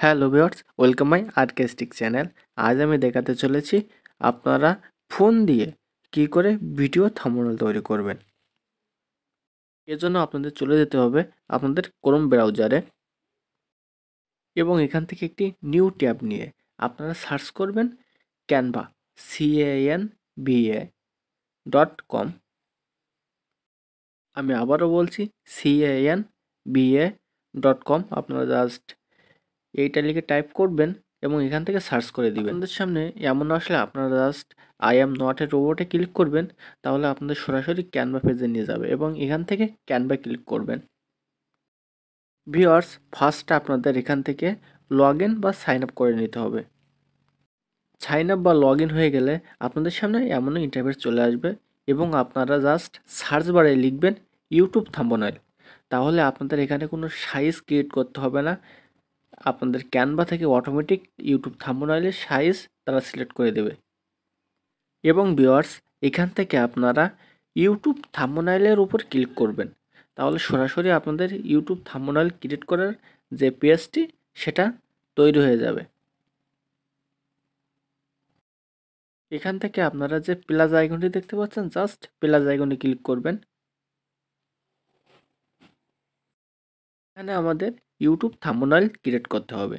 Hello viewers, welcome my artistic channel. আজ আমি দেখাতে চলেছি আপনারা ফোন দিয়ে কি করে ভিডিও থাম্বনেল তৈরি করবেন। এর জন্য আপনাদের চলে যেতে হবে আপনাদের ক্রোম ব্রাউজারে এবং এখান থেকে একটি নিউ ট্যাব নিয়ে আপনারা সার্চ করবেন ক্যানভা CANVA.com। আমি আবারও বলছি CANVA.com। আপনারা জাস্ট এইটা লিখে টাইপ করবেন এবং এখান থেকে সার্চ করে দিবেন। আপনাদের সামনে এমন আসলে আপনারা just I am not a রোবটে ক্লিক করবেন, তাহলে আপনাদের সরাসরি ক্যানভা পেজে নিয়ে যাবে এবং এখান থেকে ক্যানভা ক্লিক করবেন। ভিউয়ার্স, ফার্স্ট আপনাদের এখান থেকে লগ ইন বা সাইন আপ করে নিতে হবে। সাইন আপ বা লগ ইন হয়ে গেলে আপনাদের সামনে এমন ইন্টারফেস চলে আসবে এবং আপনারা জাস্ট সার্চ বারে লিখবেন ইউটিউব থাম্বনেল। তাহলে আপনাদের এখানে কোনো সাইজ ক্রিয়েট করতে হবে না, আপনাদের ক্যানভা থেকে অটোমেটিক ইউটিউব থাম্বনেলের সাইজ তারা সিলেক্ট করে দেবে। এবং ভিউয়ার্স, এখান থেকে আপনারা ইউটিউব থাম্বনেলের উপর ক্লিক করবেন, তাহলে সরাসরি আপনাদের ইউটিউব থাম্বনেল ক্রিয়েট করার যে পেজটি সেটা তৈরি হয়ে যাবে। এখান থেকে আপনারা যে প্লাস আইকনটি দেখতে পাচ্ছেন, জাস্ট প্লাস আইকনে ক্লিক করবেন। এখানে আমাদের ইউটিউব থাম্বনেল ক্রিয়েট করতে হবে।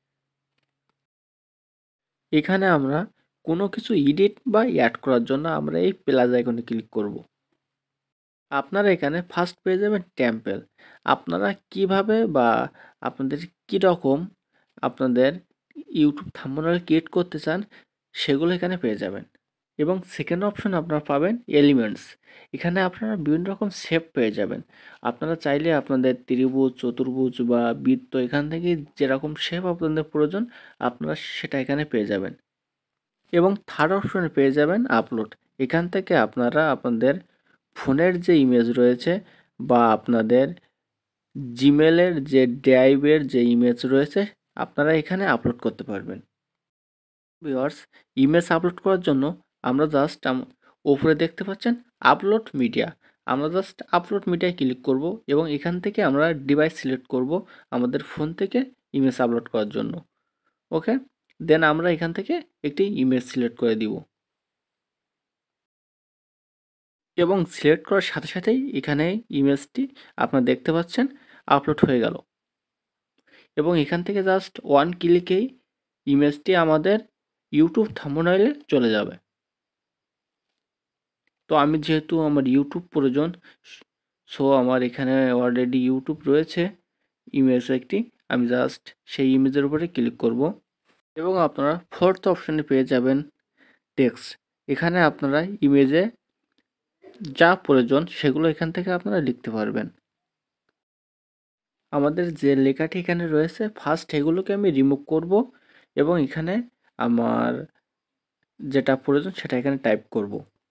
এখানে আমরা কোনো কিছু এডিট বা অ্যাড করার জন্য আমরা এই প্লাস আইকনে ক্লিক করব। আপনারা এখানে ফার্স্ট পেয়ে যাবেন টেম্পল। আপনারা কিভাবে বা আপনাদের কি রকম আপনাদের ইউটিউব থাম্বনেল ক্রিয়েট করতে চান সেগুলো এখানে পেয়ে যাবেন। এবং সেকেন্ড অপশন আপনারা পাবেন এলিমেন্টস। এখানে আপনারা বিভিন্ন রকম শেপ পেয়ে যাবেন। আপনারা চাইলে আপনাদের ত্রিভুজ, চতুর্ভুজ বা বৃত্ত এখান থেকে যেরকম শেপ আপনাদের প্রয়োজন আপনারা সেটা এখানে পেয়ে যাবেন। এবং থার্ড অপশনে পেয়ে যাবেন আপলোড। এখান থেকে আপনারা আপনাদের ফোনের যে ইমেজ রয়েছে বা আপনাদের জিমেলের যে ড্রাইভের যে ইমেজ রয়েছে আপনারা এখানে আপলোড করতে পারবেন। ভিউয়ার্স, ইমেজ আপলোড করার জন্য আমরা জাস্ট উপরে দেখতে পাচ্ছেন আপলোড মিডিয়া। আমরা জাস্ট আপলোড মিডিয়ায় ক্লিক করব এবং এখান থেকে আমরা ডিভাইস সিলেক্ট করব আমাদের ফোন থেকে ইমেজ আপলোড করার জন্য। ওকে, দেন আমরা এখান থেকে একটি ইমেজ সিলেক্ট করে দিব এবং সিলেক্ট করার সাথে সাথেই এখানে ইমেজটি আপনারা দেখতে পাচ্ছেন আপলোড হয়ে গেল এবং এখান থেকে জাস্ট ওয়ান ক্লিকেই ইমেজটি আমাদের ইউটিউব থাম্বনেইলে চলে যাবে। তো আমি যেহেতু আমার ইউটিউব প্রয়োজন, সো আমার এখানে অলরেডি ইউটিউব রয়েছে ইমেজ একটি, আমি জাস্ট সেই ইমেজের উপরে ক্লিক করব এবং আপনারা ফোর্থ অপশানে পেয়ে যাবেন টেক্সট। এখানে আপনারা ইমেজে যা প্রয়োজন সেগুলো এখান থেকে আপনারা লিখতে পারবেন। আমাদের যে লেখাটি এখানে রয়েছে ফার্স্ট এগুলোকে আমি রিমুভ করব এবং এখানে আমার যেটা প্রয়োজন সেটা এখানে টাইপ করব।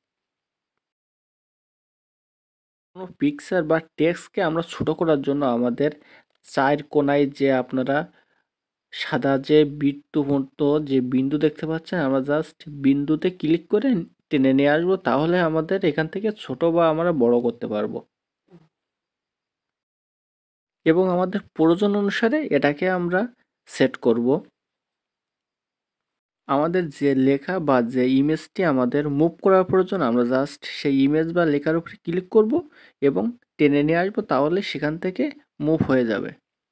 কোনো পিকচার বা টেক্সটকে আমরা ছোট করার জন্য আমাদের চার কোনায় যে আপনারা সাদা যে বৃত্ত মতো যে বিন্দু দেখতে পাচ্ছেন, আমরা জাস্ট বিন্দুতে ক্লিক করে টেনে নিয়ে আসবো, তাহলে আমাদের এখান থেকে ছোট বা আমরা বড় করতে পারবো এবং আমাদের প্রয়োজন অনুসারে এটাকে আমরা সেট করব। আমাদের যে লেখা বা যে ইমেজটি আমাদের মুভ করার প্রয়োজন আমরা জাস্ট সেই ইমেজ বা লেখার উপরে ক্লিক করব এবং টেনে নিয়ে আসবো, তাহলে সেখান থেকে মুভ হয়ে যাবে।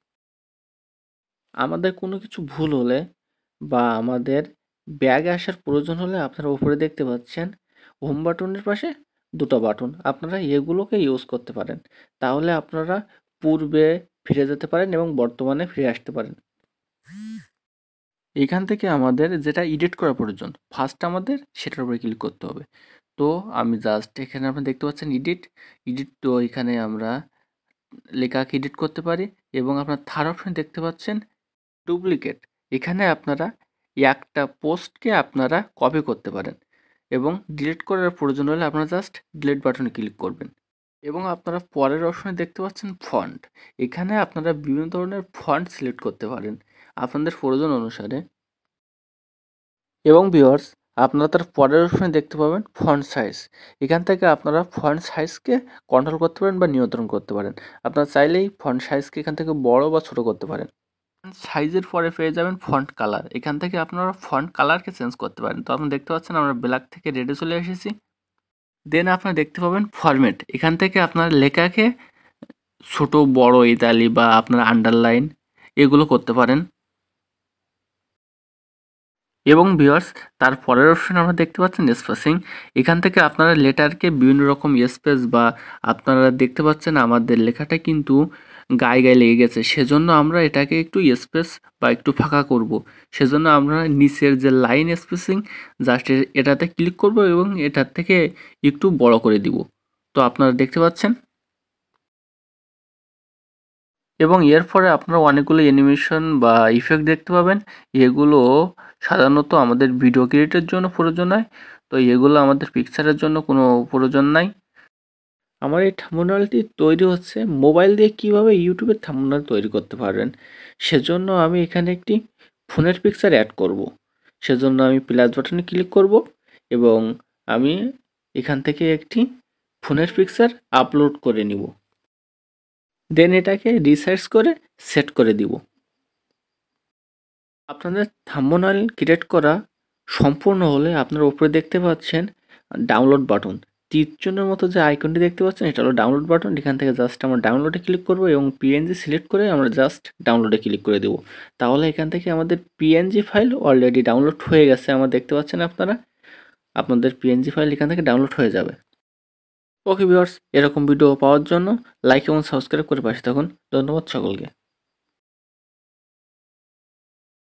আমাদের কোনো কিছু ভুল হলে বা আমাদের ব্যাগে আসার প্রয়োজন হলে আপনারা উপরে দেখতে পাচ্ছেন হোম বাটনের পাশে দুটো বাটন, আপনারা এগুলোকে ইউজ করতে পারেন, তাহলে আপনারা পূর্বে ফিরে যেতে পারেন এবং বর্তমানে ফিরে আসতে পারেন। এখান থেকে আমাদের যেটা এডিট করা প্রয়োজন ফার্স্ট আমাদের সেটার উপরে ক্লিক করতে হবে। তো আমি জাস্ট এখানে আপনি দেখতে পাচ্ছেন এডিট তো এখানে আমরা লেখাকে এডিট করতে পারি এবং আপনার থার্ড অপশন দেখতে পাচ্ছেন ডুপ্লিকেট। এখানে আপনারা একটা পোস্টকে আপনারা কপি করতে পারেন এবং ডিলিট করার প্রয়োজন হলে আপনারা জাস্ট ডিলিট বাটনে ক্লিক করবেন এবং আপনারা পরের অপশনে দেখতে পাচ্ছেন ফন্ট। এখানে আপনারা বিভিন্ন ধরনের ফন্ট সিলেক্ট করতে পারেন আপনাদের প্রয়োজন অনুসারে। এবং ভিউয়ার্স, আপনারা তার পরের অপশনে দেখতে পাবেন ফন্ট সাইজ। এখান থেকে আপনারা ফন্ট সাইজকে কন্ট্রোল করতে পারেন বা নিয়ন্ত্রণ করতে পারেন। আপনারা চাইলেই ফন্ট সাইজকে এখান থেকে বড় বা ছোট করতে পারেন। সাইজের পরে পেয়ে যাবেন ফন্ট কালার। এখান থেকে আপনারা ফন্ট কালারকে চেঞ্জ করতে পারেন। তো আপনি দেখতে পাচ্ছেন আমরা ব্ল্যাক থেকে রেডে চলে এসেছি। দেন আপনারা দেখতে পাবেন ফরম্যাট। এখান থেকে আপনার লেখাকে ছোট বড় ইতালি বা আপনার আন্ডারলাইন এগুলো করতে পারেন। এবং ভিউয়ার্স, তার পরের অপশন আমরা দেখতে পাচ্ছেন স্পেসিং। এখান থেকে আপনারা লেটারকে বিভিন্ন রকম স্পেস বা আপনারা দেখতে পাচ্ছেন আমাদের লেখাটা কিন্তু গায়ে গায়ে লেগে গেছে, সেজন্য আমরা এটাকে একটু স্পেস বা একটু ফাঁকা করব। সেজন্য আমরা নিচের যে লাইন স্পেসিং জাস্ট এটাতে ক্লিক করব এবং এটার থেকে একটু বড় করে দিব। তো আপনারা দেখতে পাচ্ছেন। এবং এর পরে আপনারা অনেকগুলো অ্যানিমেশন বা ইফেক্ট দেখতে পাবেন। এগুলো সাধারণত আমাদের ভিডিও ক্রিয়েটের জন্য প্রয়োজন হয়। তো এগুলো আমাদের পিকচারের জন্য কোনো প্রয়োজন নাই। আমার এই থাম্বনেলটি তৈরি হচ্ছে মোবাইল দিয়ে কিভাবে ইউটিউবের থাম্বনেল তৈরি করতে পারবেন, সেজন্য আমি এখানে একটি ফোনের পিকচার অ্যাড করব। সেজন্য আমি প্লাস বাটনে ক্লিক করব এবং আমি এখান থেকে একটি ফোনের পিকচার আপলোড করে নিব। দেন এটাকে রিসার্চ করে সেট করে দিব। আপনাদের থাম্বনেল ক্রিয়েট করা সম্পূর্ণ হলে আপনারা উপরে দেখতে পাচ্ছেন ডাউনলোড বাটন। তীর চিহ্নের মতো যে আইকনটি দেখতে পাচ্ছেন এটা হলো ডাউনলোড বাটন। এখান থেকে জাস্ট আমরা ডাউনলোডে ক্লিক করব এবং পিএনজি সিলেক্ট করে আমরা জাস্ট ডাউনলোডে ক্লিক করে দেব। তাহলে এখান থেকে আমাদের পিএনজি ফাইল অলরেডি ডাউনলোড হয়ে গেছে। আমরা দেখতে পাচ্ছেন আপনারা আপনাদের পিএনজি ফাইল এখান থেকে ডাউনলোড হয়ে যাবে। ওকে ভিউয়ার্স, এরকম ভিডিও পাওয়ার জন্য লাইক এবং সাবস্ক্রাইব করে পাশে থাকুন। ধন্যবাদ সকলকে।